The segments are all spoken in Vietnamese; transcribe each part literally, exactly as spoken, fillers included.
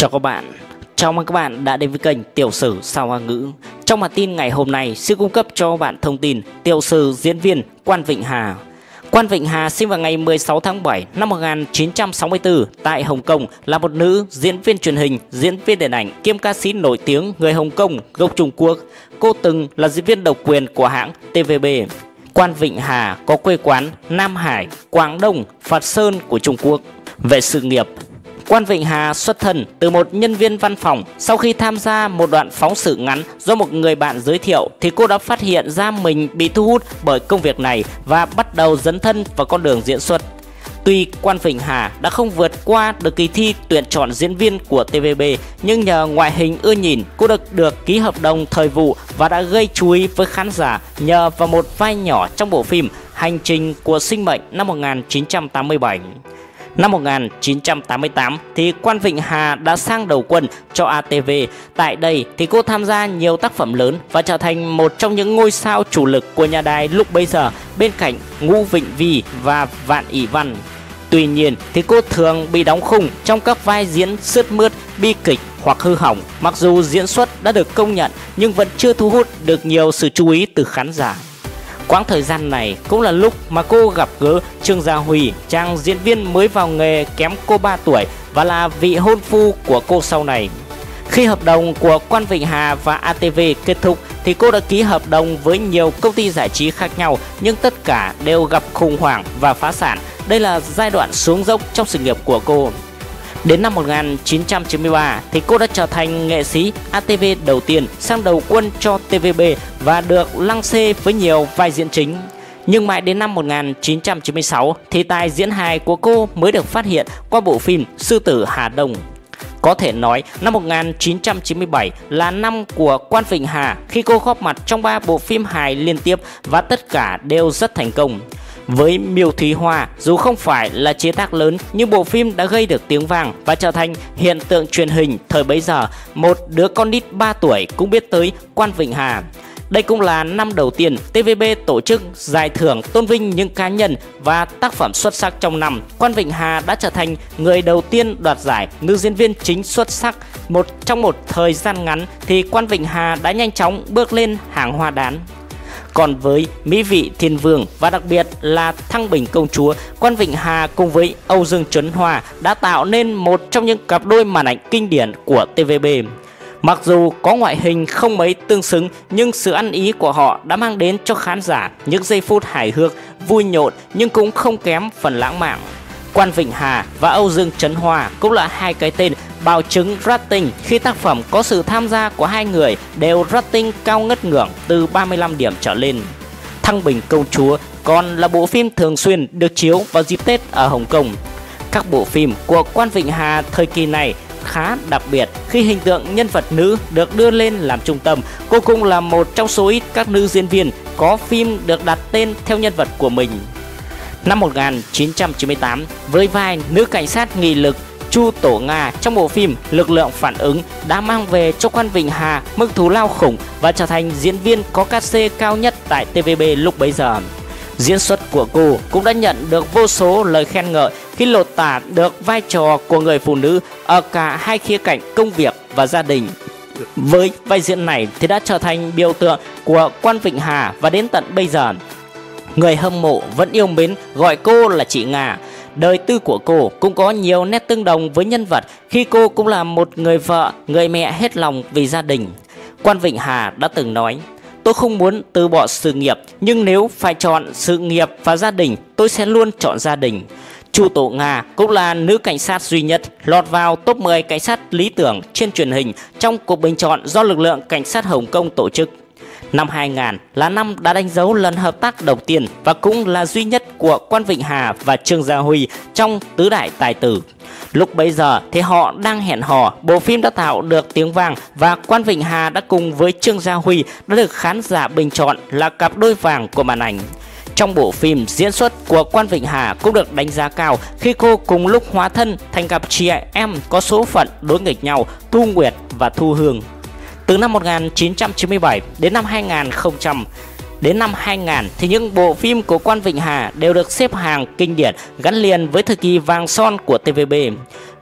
Chào các bạn, chào mừng các bạn đã đến với kênh Tiểu sử Sao Hoa Ngữ. Trong bản tin ngày hôm nay sẽ cung cấp cho các bạn thông tin tiểu sử diễn viên Quan Vịnh Hà. Quan Vịnh Hà sinh vào ngày mười sáu tháng bảy năm một nghìn chín trăm sáu mươi tư tại Hồng Kông, là một nữ diễn viên truyền hình, diễn viên điện ảnh kiêm ca sĩ nổi tiếng người Hồng Kông gốc Trung Quốc. Cô từng là diễn viên độc quyền của hãng tê vê bê. Quan Vịnh Hà có quê quán Nam Hải, Quảng Đông, Phật Sơn của Trung Quốc. Về sự nghiệp, Quan Vịnh Hà xuất thân từ một nhân viên văn phòng. Sau khi tham gia một đoạn phóng sự ngắn do một người bạn giới thiệu thì cô đã phát hiện ra mình bị thu hút bởi công việc này và bắt đầu dấn thân vào con đường diễn xuất. Tuy Quan Vịnh Hà đã không vượt qua được kỳ thi tuyển chọn diễn viên của tê vê bê, nhưng nhờ ngoại hình ưa nhìn, cô được được ký hợp đồng thời vụ và đã gây chú ý với khán giả nhờ vào một vai nhỏ trong bộ phim Hành trình của sinh mệnh năm một nghìn chín trăm tám mươi bảy. Năm một nghìn chín trăm tám mươi tám thì Quan Vịnh Hà đã sang đầu quân cho a tê vê. Tại đây thì cô tham gia nhiều tác phẩm lớn và trở thành một trong những ngôi sao chủ lực của nhà đài lúc bấy giờ, bên cạnh Ngũ Vịnh Vi và Vạn Ỷ Văn. Tuy nhiên thì cô thường bị đóng khung trong các vai diễn sướt mướt, bi kịch hoặc hư hỏng. Mặc dù diễn xuất đã được công nhận nhưng vẫn chưa thu hút được nhiều sự chú ý từ khán giả. Quãng thời gian này cũng là lúc mà cô gặp gỡ Trương Gia Huy, chàng diễn viên mới vào nghề kém cô ba tuổi và là vị hôn phu của cô sau này. Khi hợp đồng của Quan Vịnh Hà và a tê vê kết thúc thì cô đã ký hợp đồng với nhiều công ty giải trí khác nhau, nhưng tất cả đều gặp khủng hoảng và phá sản. Đây là giai đoạn xuống dốc trong sự nghiệp của cô. Đến năm một nghìn chín trăm chín mươi ba thì cô đã trở thành nghệ sĩ a tê vê đầu tiên sang đầu quân cho tê vê bê và được lăng xê với nhiều vai diễn chính. Nhưng mãi đến năm một nghìn chín trăm chín mươi sáu thì tài diễn hài của cô mới được phát hiện qua bộ phim Sư tử Hà Đông. Có thể nói năm một nghìn chín trăm chín mươi bảy là năm của Quan Vịnh Hà khi cô góp mặt trong ba bộ phim hài liên tiếp và tất cả đều rất thành công. Với Miêu Thúy Hoa, dù không phải là chế tác lớn nhưng bộ phim đã gây được tiếng vang và trở thành hiện tượng truyền hình thời bấy giờ. Một đứa con nít ba tuổi cũng biết tới Quan Vịnh Hà. Đây cũng là năm đầu tiên tê vê bê tổ chức giải thưởng tôn vinh những cá nhân và tác phẩm xuất sắc trong năm. Quan Vịnh Hà đã trở thành người đầu tiên đoạt giải nữ diễn viên chính xuất sắc. Một trong một thời gian ngắn thì Quan Vịnh Hà đã nhanh chóng bước lên hàng hoa đán. Còn với Mỹ Vị Thiên Vương và đặc biệt là Thăng Bình Công Chúa, Quan Vịnh Hà cùng với Âu Dương Trấn Hoa đã tạo nên một trong những cặp đôi màn ảnh kinh điển của tê vê bê. Mặc dù có ngoại hình không mấy tương xứng nhưng sự ăn ý của họ đã mang đến cho khán giả những giây phút hài hước, vui nhộn nhưng cũng không kém phần lãng mạn. Quan Vịnh Hà và Âu Dương Trấn Hoa cũng là hai cái tên bào chứng rating khi tác phẩm có sự tham gia của hai người đều rating cao ngất ngưỡng từ ba mươi lăm điểm trở lên. Thăng Bình Công Chúa còn là bộ phim thường xuyên được chiếu vào dịp Tết ở Hồng Kông. Các bộ phim của Quan Vịnh Hà thời kỳ này khá đặc biệt khi hình tượng nhân vật nữ được đưa lên làm trung tâm. Cô cũng là một trong số ít các nữ diễn viên có phim được đặt tên theo nhân vật của mình. Năm một nghìn chín trăm chín mươi tám, với vai nữ cảnh sát nghị lực Chu Tổ Nga trong bộ phim Lực lượng phản ứng đã mang về cho Quan Vịnh Hà mức thù lao khủng và trở thành diễn viên có cát xê cao nhất tại tê vê bê lúc bấy giờ. Diễn xuất của cô cũng đã nhận được vô số lời khen ngợi khi lột tả được vai trò của người phụ nữ ở cả hai khía cạnh công việc và gia đình. Với vai diễn này thì đã trở thành biểu tượng của Quan Vịnh Hà và đến tận bây giờ, người hâm mộ vẫn yêu mến gọi cô là chị Nga. Đời tư của cô cũng có nhiều nét tương đồng với nhân vật khi cô cũng là một người vợ, người mẹ hết lòng vì gia đình. Quan Vịnh Hà đã từng nói: "Tôi không muốn từ bỏ sự nghiệp, nhưng nếu phải chọn sự nghiệp và gia đình, tôi sẽ luôn chọn gia đình." Chu Tổ Nga cũng là nữ cảnh sát duy nhất lọt vào top mười cảnh sát lý tưởng trên truyền hình trong cuộc bình chọn do lực lượng cảnh sát Hồng Kông tổ chức. Năm hai nghìn là năm đã đánh dấu lần hợp tác đầu tiên và cũng là duy nhất của Quan Vịnh Hà và Trương Gia Huy trong tứ đại tài tử. Lúc bấy giờ thì họ đang hẹn hò, bộ phim đã tạo được tiếng vang và Quan Vịnh Hà đã cùng với Trương Gia Huy đã được khán giả bình chọn là cặp đôi vàng của màn ảnh. Trong bộ phim, diễn xuất của Quan Vịnh Hà cũng được đánh giá cao khi cô cùng lúc hóa thân thành cặp chị em có số phận đối nghịch nhau, Thu Nguyệt và Thu Hương. Từ năm một nghìn chín trăm chín mươi bảy đến năm hai nghìn không trăm đến năm hai nghìn thì những bộ phim của Quan Vịnh Hà đều được xếp hàng kinh điển gắn liền với thời kỳ vàng son của tê vê bê.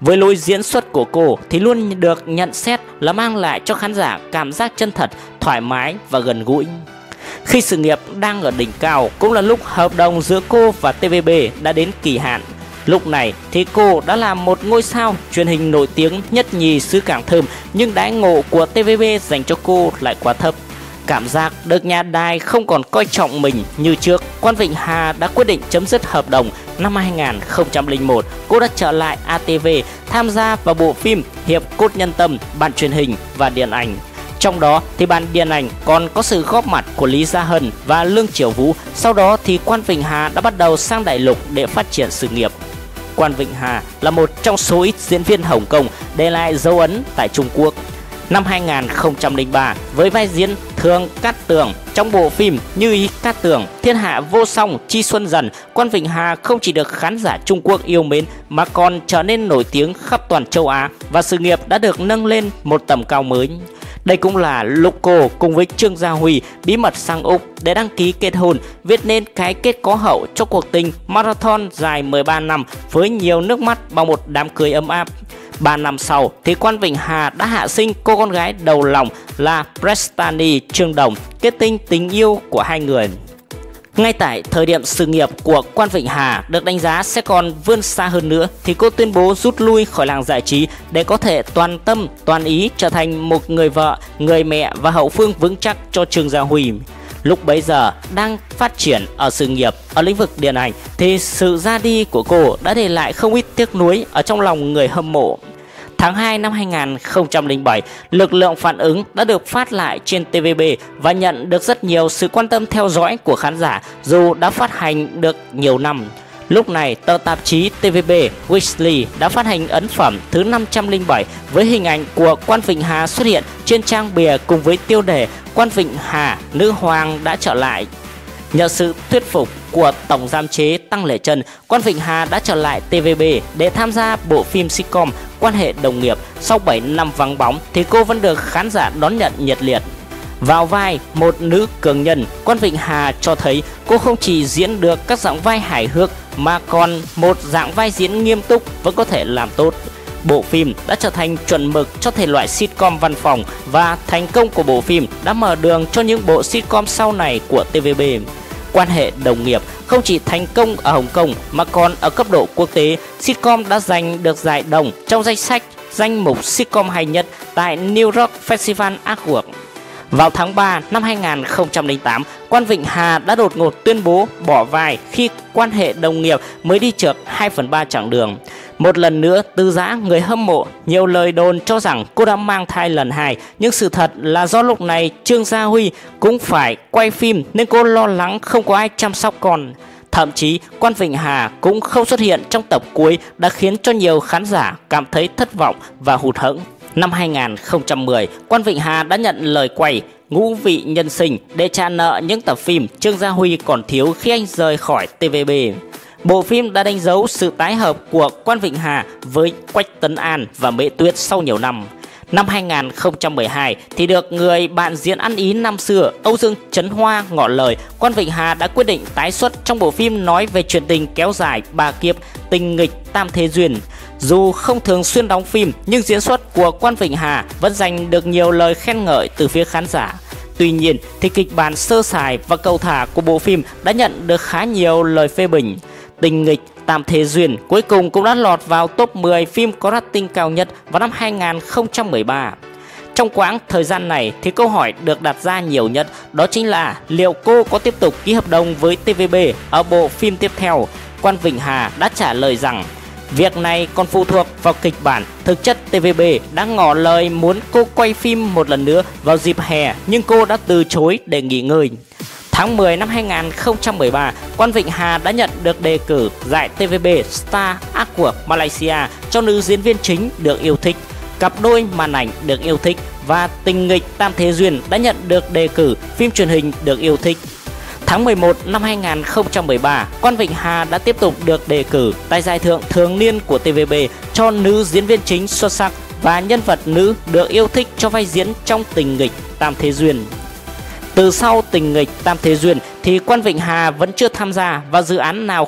Với lối diễn xuất của cô thì luôn được nhận xét là mang lại cho khán giả cảm giác chân thật, thoải mái và gần gũi. Khi sự nghiệp đang ở đỉnh cao cũng là lúc hợp đồng giữa cô và tê vê bê đã đến kỳ hạn. Lúc này thì cô đã là một ngôi sao truyền hình nổi tiếng nhất nhì xứ Cảng Thơm, nhưng đãi ngộ của tê vê bê dành cho cô lại quá thấp. Cảm giác được nhà đài không còn coi trọng mình như trước, Quan Vịnh Hà đã quyết định chấm dứt hợp đồng. Năm hai nghìn không trăm lẻ một, cô đã trở lại a tê vê, tham gia vào bộ phim Hiệp Cốt Nhân Tâm, bản truyền hình và điện ảnh. Trong đó thì bản điện ảnh còn có sự góp mặt của Lý Gia Hân và Lương Triều Vũ. Sau đó thì Quan Vịnh Hà đã bắt đầu sang đại lục để phát triển sự nghiệp. Quan Vịnh Hà là một trong số ít diễn viên Hồng Kông để lại dấu ấn tại Trung Quốc. Năm hai nghìn không trăm lẻ ba, với vai diễn Thường Cát Tường trong bộ phim Như Ý Cát Tường, Thiên Hạ Vô Song, Chi Xuân Dần, Quan Vịnh Hà không chỉ được khán giả Trung Quốc yêu mến mà còn trở nên nổi tiếng khắp toàn châu Á, và sự nghiệp đã được nâng lên một tầm cao mới. Đây cũng là lúc cô cùng với Trương Gia Huy bí mật sang Úc để đăng ký kết hôn, viết nên cái kết có hậu cho cuộc tình marathon dài mười ba năm với nhiều nước mắt bằng một đám cưới ấm áp. ba năm sau thì Quan Vịnh Hà đã hạ sinh cô con gái đầu lòng là Prestani Trương Đồng, kết tinh tình yêu của hai người. Ngay tại thời điểm sự nghiệp của Quan Vịnh Hà được đánh giá sẽ còn vươn xa hơn nữa thì cô tuyên bố rút lui khỏi làng giải trí để có thể toàn tâm toàn ý trở thành một người vợ, người mẹ và hậu phương vững chắc cho Trương Gia Huy. Lúc bấy giờ đang phát triển ở sự nghiệp ở lĩnh vực điện ảnh thì sự ra đi của cô đã để lại không ít tiếc nuối ở trong lòng người hâm mộ. Tháng hai năm hai nghìn không trăm lẻ bảy, Lực lượng phản ứng đã được phát lại trên tê vê bê và nhận được rất nhiều sự quan tâm theo dõi của khán giả dù đã phát hành được nhiều năm. Lúc này, tờ tạp chí tê vê bê Weekly đã phát hành ấn phẩm thứ năm trăm lẻ bảy với hình ảnh của Quan Vịnh Hà xuất hiện trên trang bìa cùng với tiêu đề Quan Vịnh Hà, nữ hoàng đã trở lại. Nhờ sự thuyết phục của tổng giám chế Tăng Lễ Trân, Quan Vịnh Hà đã trở lại tê vê bê để tham gia bộ phim sitcom Quan Hệ Đồng Nghiệp. Sau bảy năm vắng bóng thì cô vẫn được khán giả đón nhận nhiệt liệt. Vào vai một nữ cường nhân, Quan Vịnh Hà cho thấy cô không chỉ diễn được các dạng vai hài hước mà còn một dạng vai diễn nghiêm túc vẫn có thể làm tốt. Bộ phim đã trở thành chuẩn mực cho thể loại sitcom văn phòng và thành công của bộ phim đã mở đường cho những bộ sitcom sau này của tê vê bê. Quan Hệ Đồng Nghiệp không chỉ thành công ở Hồng Kông mà còn ở cấp độ quốc tế. Sitcom đã giành được giải đồng trong danh sách danh mục sitcom hay nhất tại New York Festival Artwork. Vào tháng ba năm hai nghìn không trăm lẻ tám, Quan Vịnh Hà đã đột ngột tuyên bố bỏ vai khi Quan Hệ Đồng Nghiệp mới đi trượt hai phần ba chặng đường. Một lần nữa từ giã người hâm mộ nhiều lời đồn cho rằng cô đã mang thai lần hai, nhưng sự thật là do lúc này Trương Gia Huy cũng phải quay phim nên cô lo lắng không có ai chăm sóc con. Thậm chí Quan Vịnh Hà cũng không xuất hiện trong tập cuối đã khiến cho nhiều khán giả cảm thấy thất vọng và hụt hẫng. Năm hai nghìn không trăm mười, Quan Vịnh Hà đã nhận lời quay Ngũ Vị Nhân Sinh để trả nợ những tập phim Trương Gia Huy còn thiếu khi anh rời khỏi tê vê bê. Bộ phim đã đánh dấu sự tái hợp của Quan Vịnh Hà với Quách Tấn An và Mễ Tuyết sau nhiều năm. Năm hai nghìn không trăm mười hai thì được người bạn diễn ăn ý năm xưa Âu Dương Trấn Hoa ngỏ lời, Quan Vịnh Hà đã quyết định tái xuất trong bộ phim nói về chuyện tình kéo dài ba kiếp, tình nghịch tam thế duyên. Dù không thường xuyên đóng phim nhưng diễn xuất của Quan Vịnh Hà vẫn giành được nhiều lời khen ngợi từ phía khán giả. Tuy nhiên thì kịch bản sơ sài và cầu thả của bộ phim đã nhận được khá nhiều lời phê bình. Tình nghịch tam thế duyên cuối cùng cũng đã lọt vào top mười phim có rating cao nhất vào năm hai nghìn không trăm mười ba. Trong quãng thời gian này thì câu hỏi được đặt ra nhiều nhất đó chính là liệu cô có tiếp tục ký hợp đồng với tê vê bê ở bộ phim tiếp theo. Quan Vịnh Hà đã trả lời rằng việc này còn phụ thuộc vào kịch bản. Thực chất tê vê bê đã ngỏ lời muốn cô quay phim một lần nữa vào dịp hè nhưng cô đã từ chối để nghỉ ngơi. Tháng mười năm hai nghìn không trăm mười ba, Quan Vịnh Hà đã nhận được đề cử giải tê vê bê Star Award Malaysia cho nữ diễn viên chính được yêu thích, cặp đôi màn ảnh được yêu thích và tình nghịch tam thế duyên đã nhận được đề cử phim truyền hình được yêu thích. Tháng mười một năm hai nghìn không trăm mười ba, Quan Vịnh Hà đã tiếp tục được đề cử tại giải thưởng thường niên của tê vê bê cho nữ diễn viên chính xuất sắc và nhân vật nữ được yêu thích cho vai diễn trong tình nghịch tam thế duyên. Từ sau tình nghịch tam thế duyên thì Quan Vịnh Hà vẫn chưa tham gia vào dự án nào khác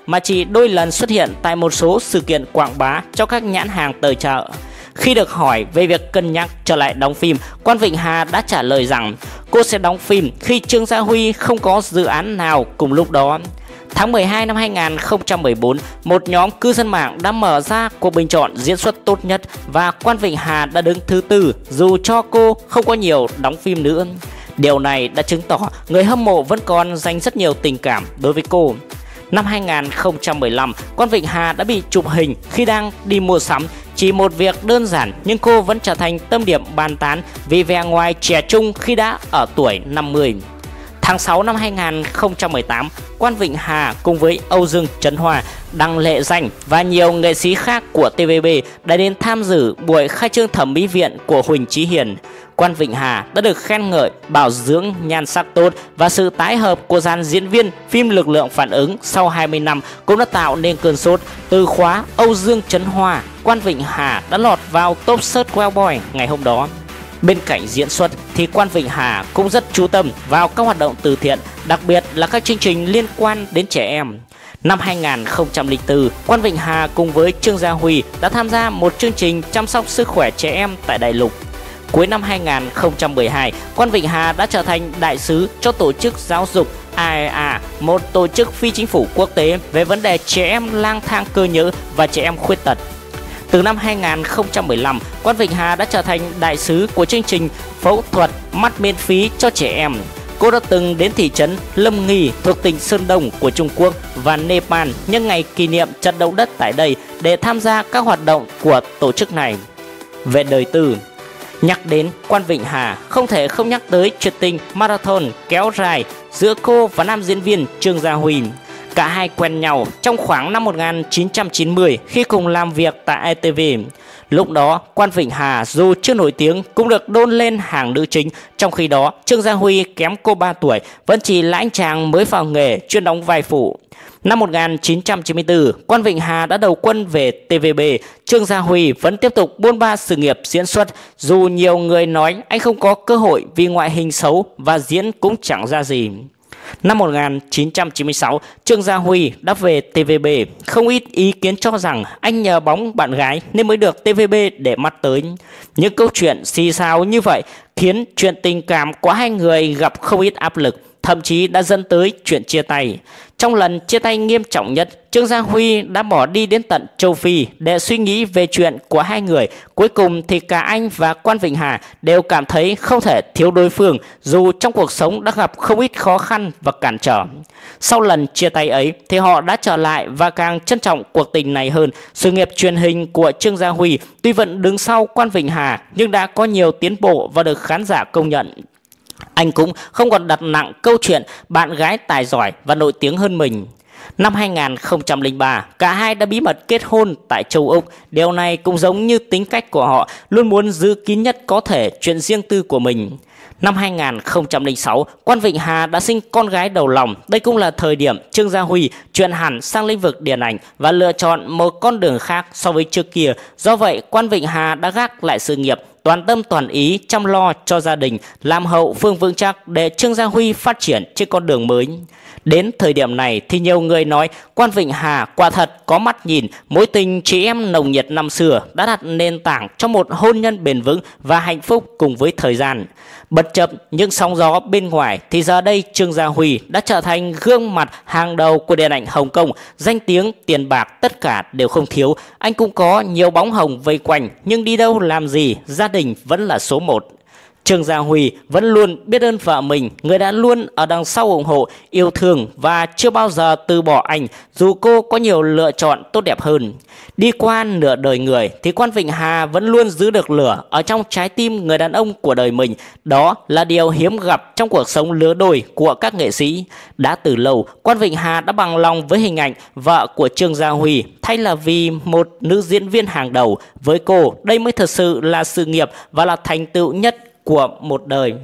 mà chỉ đôi lần xuất hiện tại một số sự kiện quảng bá cho các nhãn hàng tài trợ. Khi được hỏi về việc cân nhắc trở lại đóng phim, Quan Vịnh Hà đã trả lời rằng cô sẽ đóng phim khi Trương Gia Huy không có dự án nào cùng lúc đó. Tháng mười hai năm hai nghìn không trăm mười bốn, một nhóm cư dân mạng đã mở ra cuộc bình chọn diễn xuất tốt nhất và Quan Vịnh Hà đã đứng thứ tư dù cho cô không có nhiều đóng phim nữa. Điều này đã chứng tỏ người hâm mộ vẫn còn dành rất nhiều tình cảm đối với cô. Năm hai nghìn không trăm mười lăm, Quan Vịnh Hà đã bị chụp hình khi đang đi mua sắm. Chỉ một việc đơn giản nhưng cô vẫn trở thành tâm điểm bàn tán vì vẻ ngoài trẻ trung khi đã ở tuổi năm mươi. Tháng sáu năm hai nghìn không trăm mười tám, Quan Vịnh Hà cùng với Âu Dương Trấn Hoa, Đăng Lệ Danh và nhiều nghệ sĩ khác của tê vê bê đã đến tham dự buổi khai trương thẩm mỹ viện của Huỳnh Chí Hiền. Quan Vịnh Hà đã được khen ngợi bảo dưỡng nhan sắc tốt và sự tái hợp của dàn diễn viên phim Lực lượng phản ứng sau hai mươi năm cũng đã tạo nên cơn sốt. Từ khóa Âu Dương Trấn Hoa, Quan Vịnh Hà đã lọt vào top search Well Boy ngày hôm đó. Bên cạnh diễn xuất thì Quan Vịnh Hà cũng rất chú tâm vào các hoạt động từ thiện, đặc biệt là các chương trình liên quan đến trẻ em. Năm hai nghìn không trăm lẻ bốn, Quan Vịnh Hà cùng với Trương Gia Huy đã tham gia một chương trình chăm sóc sức khỏe trẻ em tại Đại Lục. Cuối năm hai nghìn không trăm mười hai, Quan Vịnh Hà đã trở thành đại sứ cho tổ chức giáo dục a e a, một tổ chức phi chính phủ quốc tế về vấn đề trẻ em lang thang cơ nhỡ và trẻ em khuyết tật. Từ năm hai nghìn không trăm mười lăm, Quan Vịnh Hà đã trở thành đại sứ của chương trình phẫu thuật mắt miễn phí cho trẻ em. Cô đã từng đến thị trấn Lâm Nghi thuộc tỉnh Sơn Đông của Trung Quốc và Nepal nhân ngày kỷ niệm trận động đất tại đây để tham gia các hoạt động của tổ chức này. Về đời tư, nhắc đến Quan Vịnh Hà không thể không nhắc tới chuyện tình marathon kéo dài giữa cô và nam diễn viên Trương Gia Huy. Cả hai quen nhau trong khoảng năm một nghìn chín trăm chín mươi khi cùng làm việc tại e tê vê. Lúc đó, Quan Vịnh Hà dù chưa nổi tiếng cũng được đôn lên hàng nữ chính, trong khi đó Trương Gia Huy kém cô ba tuổi, vẫn chỉ là anh chàng mới vào nghề chuyên đóng vai phụ. Năm một nghìn chín trăm chín mươi tư, Quan Vịnh Hà đã đầu quân về tê vê bê. Trương Gia Huy vẫn tiếp tục buôn ba sự nghiệp diễn xuất, dù nhiều người nói anh không có cơ hội vì ngoại hình xấu và diễn cũng chẳng ra gì. Năm một nghìn chín trăm chín mươi sáu, Trương Gia Huy đã về tê vê bê. Không ít ý kiến cho rằng anh nhờ bóng bạn gái nên mới được tê vê bê để mắt tới. Những câu chuyện xì xào như vậy khiến chuyện tình cảm của hai người gặp không ít áp lực, thậm chí đã dẫn tới chuyện chia tay. Trong lần chia tay nghiêm trọng nhất, Trương Gia Huy đã bỏ đi đến tận châu Phi để suy nghĩ về chuyện của hai người. Cuối cùng thì cả anh và Quan Vịnh Hà đều cảm thấy không thể thiếu đối phương, dù trong cuộc sống đã gặp không ít khó khăn và cản trở. Sau lần chia tay ấy thì họ đã trở lại và càng trân trọng cuộc tình này hơn. Sự nghiệp truyền hình của Trương Gia Huy tuy vẫn đứng sau Quan Vịnh Hà nhưng đã có nhiều tiến bộ và được khán giả công nhận. Anh cũng không còn đặt nặng câu chuyện bạn gái tài giỏi và nổi tiếng hơn mình. Năm hai nghìn không trăm lẻ ba, cả hai đã bí mật kết hôn tại châu Úc. Điều này cũng giống như tính cách của họ, luôn muốn giữ kín nhất có thể chuyện riêng tư của mình. Năm hai nghìn không trăm lẻ sáu, Quan Vịnh Hà đã sinh con gái đầu lòng. Đây cũng là thời điểm Trương Gia Huy chuyển hẳn sang lĩnh vực điện ảnh và lựa chọn một con đường khác so với trước kia. Do vậy, Quan Vịnh Hà đã gác lại sự nghiệp, toàn tâm toàn ý chăm lo cho gia đình, làm hậu phương vững chắc để Trương Gia Huy phát triển trên con đường mới. Đến thời điểm này thì nhiều người nói Quan Vịnh Hà quả thật có mắt nhìn, mối tình chị em nồng nhiệt năm xưa đã đặt nền tảng cho một hôn nhân bền vững và hạnh phúc cùng với thời gian. Bất chấp những sóng gió bên ngoài thì giờ đây Trương Gia Huy đã trở thành gương mặt hàng đầu của điện ảnh Hồng Kông. Danh tiếng, tiền bạc tất cả đều không thiếu. Anh cũng có nhiều bóng hồng vây quanh, nhưng đi đâu làm gì, gia đình vẫn là số một. Trương Gia Huy vẫn luôn biết ơn vợ mình, người đã luôn ở đằng sau ủng hộ, yêu thương và chưa bao giờ từ bỏ anh, dù cô có nhiều lựa chọn tốt đẹp hơn. Đi qua nửa đời người thì Quan Vịnh Hà vẫn luôn giữ được lửa ở trong trái tim người đàn ông của đời mình. Đó là điều hiếm gặp trong cuộc sống lứa đôi của các nghệ sĩ. Đã từ lâu, Quan Vịnh Hà đã bằng lòng với hình ảnh vợ của Trương Gia Huy thay là vì một nữ diễn viên hàng đầu. Với cô, đây mới thật sự là sự nghiệp và là thành tựu nhất của một đời.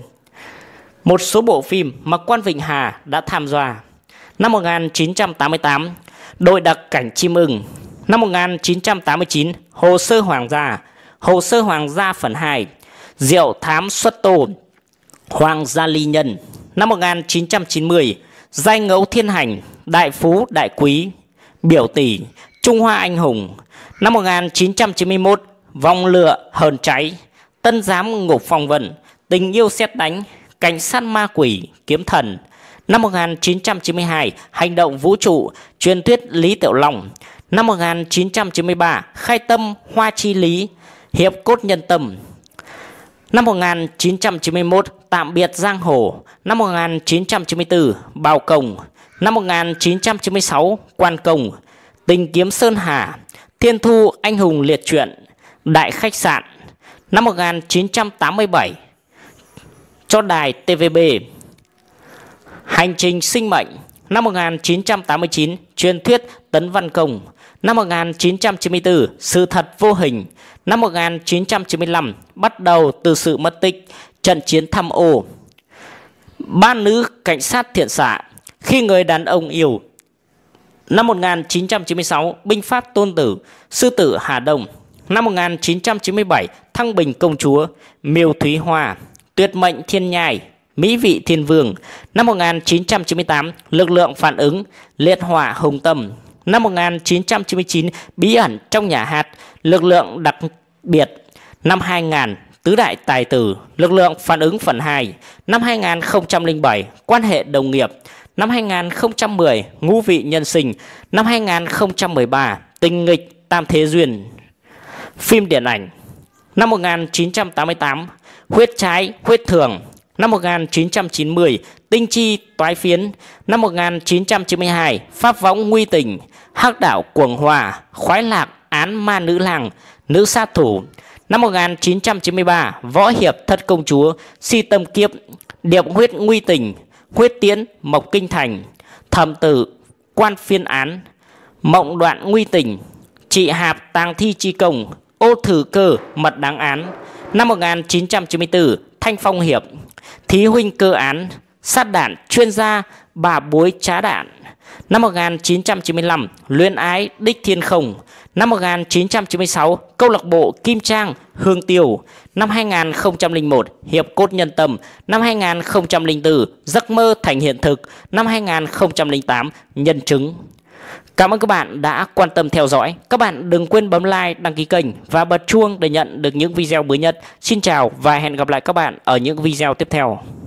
Một số bộ phim mà Quan Vịnh Hà đã tham gia: năm một nghìn chín trăm tám mươi tám, Đội đặc cảnh chim ưng; năm một nghìn chín trăm tám mươi chín, Hồ sơ Hoàng gia, Hồ sơ Hoàng gia phần hai, Diệu thám xuất tô, Hoàng gia ly nhân; năm một nghìn chín trăm chín mươi, Giai ngẫu thiên hành, Đại phú đại quý, Biểu tỷ, Trung Hoa anh hùng. Năm một nghìn chín trăm chín mươi mốt, Vòng lửa hờn cháy. Tân giám ngục phong vân, Tình yêu sét đánh, Cảnh sát ma quỷ, Kiếm thần. Năm một nghìn chín trăm chín mươi hai, Hành động vũ trụ, Truyền thuyết Lý Tiểu Long. Năm một nghìn chín trăm chín mươi ba, Khai tâm Hoa Chi Lý, Hiệp cốt nhân tâm. Năm một nghìn chín trăm chín mươi mốt, Tạm biệt giang hồ. Năm một nghìn chín trăm chín mươi tư, Bào Cồng. Năm một nghìn chín trăm chín mươi sáu, Quan Công, Tình kiếm Sơn Hà, Thiên thu anh hùng liệt truyện, Đại khách sạn. Năm một nghìn chín trăm tám mươi bảy, cho đài tê vê bê, Hành trình sinh mệnh. Năm một nghìn chín trăm tám mươi chín, Truyền thuyết Tấn Văn Công. Năm một nghìn chín trăm chín mươi tư, Sự thật vô hình. Năm một nghìn chín trăm chín mươi lăm, Bắt đầu từ sự mất tích, Trận chiến tham ô. Ba nữ cảnh sát thiện xạ, Khi người đàn ông yêu. Năm một nghìn chín trăm chín mươi sáu, Binh pháp Tôn Tử, Sư tử Hà Đông. Năm một nghìn chín trăm chín mươi bảy, Thăng Bình công chúa, Miêu Thúy Hoa, Tuyệt mệnh thiên nhai, Mỹ vị thiên vương. Năm một nghìn chín trăm chín mươi tám, Lực lượng phản ứng, Liệt hỏa hồng tâm. Năm một nghìn chín trăm chín mươi chín, Bí ẩn trong nhà hát, Lực lượng đặc biệt. Năm hai nghìn, Tứ đại tài tử, Lực lượng phản ứng phần hai. Năm hai nghìn không trăm lẻ bảy, Quan hệ đồng nghiệp. Năm hai nghìn không trăm mười, Ngũ vị nhân sinh. Năm hai nghìn không trăm mười ba, Tình nghịch tam thế duyên. Phim điện ảnh. Năm một nghìn chín trăm tám mươi tám, Huyết trái huyết thường. Năm một nghìn chín trăm chín mươi, Tinh chi toái phiến. Năm một nghìn chín trăm chín mươi hai, Pháp võng nguy tình, Hắc đảo cuồng hòa, Khoái lạc án ma nữ lang, Nữ sát thủ. Năm một nghìn chín trăm chín mươi ba, Võ hiệp thất công chúa, Si tâm kiếp, Điệp huyết nguy tình, Huyết tiễn mộc kinh thành, Thẩm tử quan phiên án, Mộng đoạn nguy tình, Trị hạp tàng thi chi công, Ô thử cơ mật đáng án. Năm một nghìn chín trăm chín mươi tư, Thanh phong hiệp, Thí huynh cơ án, Sát đạn chuyên gia, Bà bối trá đạn. Năm một nghìn chín trăm chín mươi lăm, Luyến ái đích thiên không. Năm một nghìn chín trăm chín mươi sáu, Câu lạc bộ Kim Trang Hương Tiêu. Năm hai nghìn không trăm lẻ một, Hiệp cốt nhân tâm. Năm hai nghìn không trăm lẻ bốn, Giấc mơ thành hiện thực. Năm hai nghìn không trăm lẻ tám, Nhân chứng. Cảm ơn các bạn đã quan tâm theo dõi. Các bạn đừng quên bấm like, đăng ký kênh và bật chuông để nhận được những video mới nhất. Xin chào và hẹn gặp lại các bạn ở những video tiếp theo.